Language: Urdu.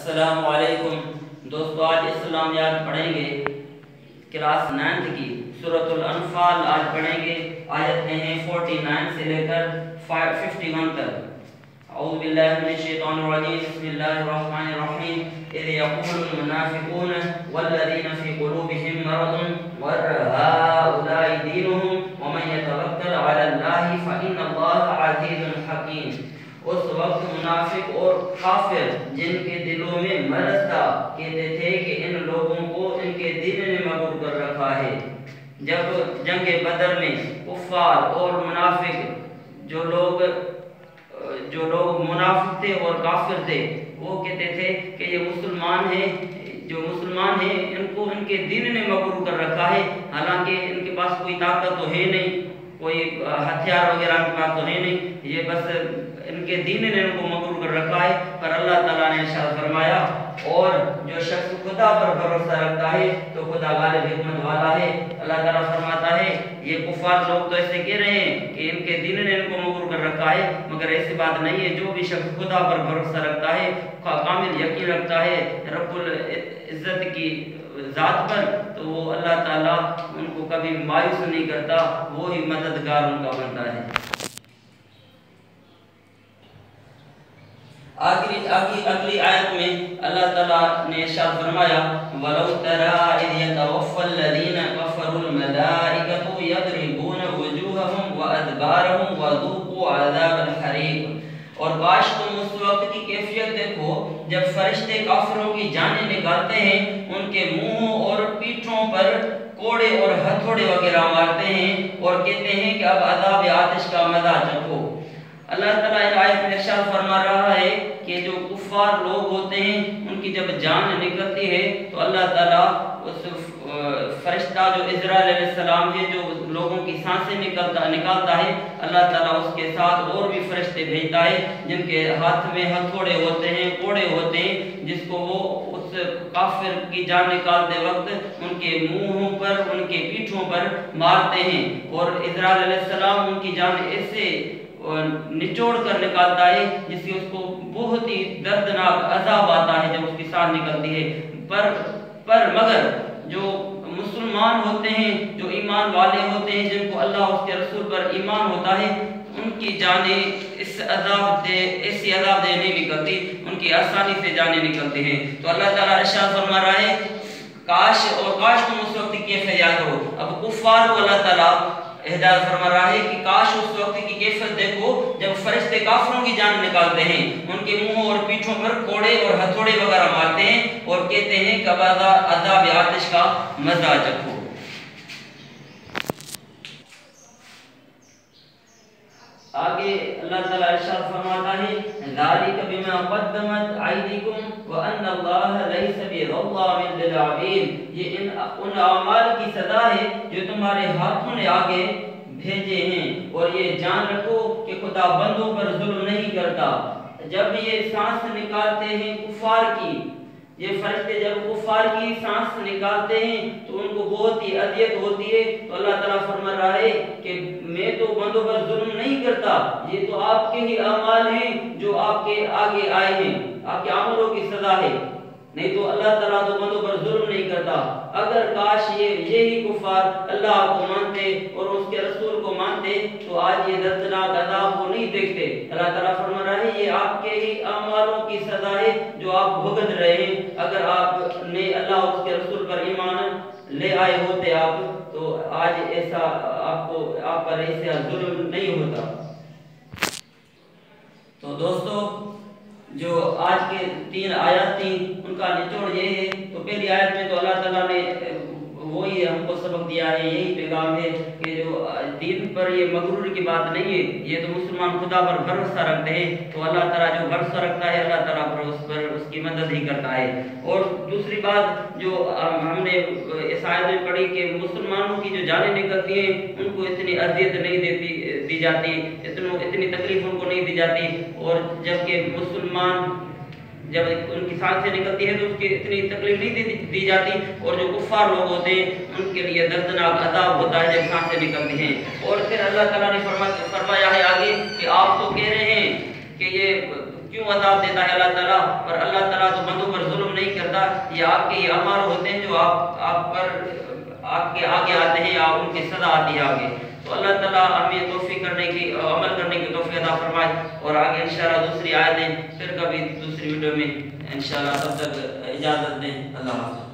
السلام علیکم دوستو، آج اسلامیات پڑھیں گے کلاس 9 کی سورۃ الانفال۔ آج پڑھیں گے آیتیں ہیں 49 سے لے کر 51 تک۔ اعوذ باللہ من الشیطان الرجیم، بسم اللہ الرحمن الرحیم۔ اذ یقول المنافقون والذین فی قلوبہم مرض غر ہؤلاء دینہم ومن یتوکل علی اللہ فإن اللہ عزیز حکیم۔ اس وقت منافق اور کافر جن کے دلوں میں مرض تھا کہتے تھے کہ ان لوگوں کو ان کے دین نے مغرور کر رکھا ہے۔ جب جنگ بدر میں کفار اور منافق جو لوگ منافق تھے اور کافر تھے، وہ کہتے تھے کہ یہ مسلمان ہیں، ان کو ان کے دین نے مغرور کر رکھا ہے، حالانکہ ان کے پاس کوئی طاقت تو ہے نہیں، کوئی ہتھیار وغیرہ ان کے پاس تو ہے نہیں، یہ بس ان کے دین نے ان کو مغرور کر رکھا ہے۔ پر اللہ تعالیٰ نے ارشاد فرمایا، اور جو شخص خدا پر بھروسہ رکھتا ہے تو خدا غالب حکمت والا ہے۔ اللہ تعالیٰ فرماتا ہے یہ کفار لوگ تو ایسے کہہ رہے ہیں کہ ان کے دین نے ان کو مغرور کر رکھا ہے، مگر ایسی بات نہیں ہے۔ جو بھی شخص خدا پر بھروسہ رکھتا ہے، کامل یقین رکھتا ہے رب العزت کی ذات پر، تو وہ اللہ تعالیٰ ان کو کبھی مایوس نہیں کرتا، وہی مددگار ان کا بنتا ہے۔ اگلی آیت میں اللہ تعالیٰ نے ارشاد فرمایا، وَلَوْ تَرَىٰ إِذْ يَتَوَفَّى الَّذِينَ كَفَرُوا الْمَلَائِكَةُ يَضْرِبُونَ وُجُوهَهُمْ وَأَدْبَارَهُمْ وَذُوقُوا عَذَابَ الْحَرِيقِ۔ اور کاش تم اس وقت کی کیفیت دیکھو جب فرشتے کافروں کی جانیں نکالتے ہیں، ان کے منہوں اور پیٹھوں پر کوڑے اور ہتھوڑے وغیرہ مارتے ہیں اور کہتے ہیں کہ اب عذاب آتش کا مزہ چکھو۔ اللہ تعالیٰ اس آیت میں ارشاد فرما رہا ہے کہ جو کفار لوگ ہوتے ہیں ان کی جب جان نکلتی ہے تو اللہ تعالیٰ اس فرشتہ جو اسرائیل علیہ السلام ہے، جو لوگوں کی سانسیں نکالتا ہے، اللہ تعالیٰ اس کے ساتھ اور بھی فرشتے بھیجتا ہے جن کے ہاتھ میں ہتھوڑے ہوتے ہیں، کوڑے ہوتے ہیں، جس کو وہ اس کافر کی جان نکالتے وقت ان کے منہوں پر، ان کے پیٹھوں پر مارتے ہیں، اور اسرائیل علیہ السلام ان کی جان ایسے نچوڑ کر نکالتا ہے جس سے اس کو بہت ہی دردناک عذاب آتا ہے جب اس کی سانس نکلتی ہے۔ مگر جو مسلمان ہوتے ہیں، جو ایمان والے ہوتے ہیں، جن کو اللہ اس کے رسول پر ایمان ہوتا ہے، ان کی جانیں ایسے عذاب دے نہیں نکلتی، ان کی آسانی سے جانیں نکلتی ہیں۔ تو اللہ تعالیٰ ارشاد فرما رہا ہے، کاش تم اس وقت کی کیفیت کرو۔ اب کفار کو اللہ تعالیٰ ہدایت فرما رہا ہے کہ کاش اس وقت کی کیفیت دیکھو جب فرشتے کافروں کی جان نکالتے ہیں، ان کے منہوں اور پیٹھوں پر کوڑے اور ہتھوڑے وغیرہ مارتے ہیں اور کہتے ہیں کہ عذاب آتش کا مزہ چکھو۔ آگے اللہ تعالیٰ ارشاد فرماتا ہے، ذَلِكَ بِمَا قَدَّمَتْ أَيْدِيكُمْ وَأَنَّ اللَّهَ لَيْسَ بِظَلَّامٍ لِّلْعَبِيدِ۔ یہ ان اعمال کی سزا ہے جو تمہارے ہاتھوں نے آگے بھیجے ہیں، اور یہ جان رکھو کہ خدا بندوں پر ظلم نہیں کرتا۔ جب یہ سانس نکالتے ہیں کفار کی، یہ فرشتے جب کفار کی سانس نکالتے ہیں تو ان کو بہت ہی اذیت ہوتی ہے، تو اللہ تعالیٰ فرما رہا ہے کہ میں تو بندوں پر ظلم نہیں کرتا، یہ تو آپ کے ہی اعمال ہیں جو آپ کے آگے آئے ہیں، آپ کے عملوں کی سزا ہے، نہیں تو اللہ تعالیٰ تو بندوں پر ظلم نہیں کرتا۔ اگر کاش یہی کفار اللہ کو مانتے اور اس کے رسول کو مانتے تو آج یہ دردناک عذاب کو نہیں دیکھتے۔ اللہ تعالیٰ فرما رہا ہے یہ آپ کے ہی اعمالوں کی سزا ہے جو آپ بھگت رہے ہیں۔ اگر آپ نے اللہ اور اس کے رسول پر ایمان لے آئے ہوتے آپ، تو آج ایسا آپ پر ایسا ظلم نہیں ہوتا۔ تو دوستو، جو آج کے 3 آیات تھیں ان کا نچوڑ یہ ہے۔ تو پہلی آیت میں تو اللہ تعالیٰ نے وہی ہم کو سبق دیا ہے، یہی پیغام ہے کہ جو دین پر یہ مغرور کی بات نہیں ہے، یہ تو مسلمان خدا پر بھروسہ رکھتے ہیں، تو اللہ تعالیٰ جو بھروسہ رکھتا ہے اللہ تعالیٰ پر اس کی مدد ہی کرتا ہے۔ اور دوسری بات جو ہم نے اس آیت میں پڑھی کہ مسلمانوں کی جو جانیں نکلتی ہیں ان کو اتنی اذیت نہیں دی جاتی، اتنی تکلیف ان کو نہیں دی جاتی، اور جبکہ مسلمان جب ان کی سانسیں نکلتی ہے تو اس کی اتنی تکلیف نہیں دی جاتی، اور جو کفار لوگ ہوتے ہیں ان کے لیے دردناک عذاب ہوتا ہے جب سانسیں نکلتی ہیں۔ اور پھر اللہ تعالیٰ نے فرمایا ہے آگے کہ آپ تو کہہ رہے ہیں کہ یہ کیوں عذاب دیتا ہے اللہ تعالیٰ، پر اللہ تعالیٰ تو بندوں پر آپ کے یہ اعمال ہوتے ہیں جو آپ پر آپ کے آگے آتے ہیں یا ان کی سزا آتی ہے آگے. تو اللہ تعالیٰ ہمیں توفیق کرنے کی عمل کرنے کی توفیق عطا فرمائے. اور آگے انشاءاللہ دوسری آیتیں پھر کبھی دوسری ویڈیو میں انشاءاللہ. تب تک اجازت دیں. اللہ حافظ.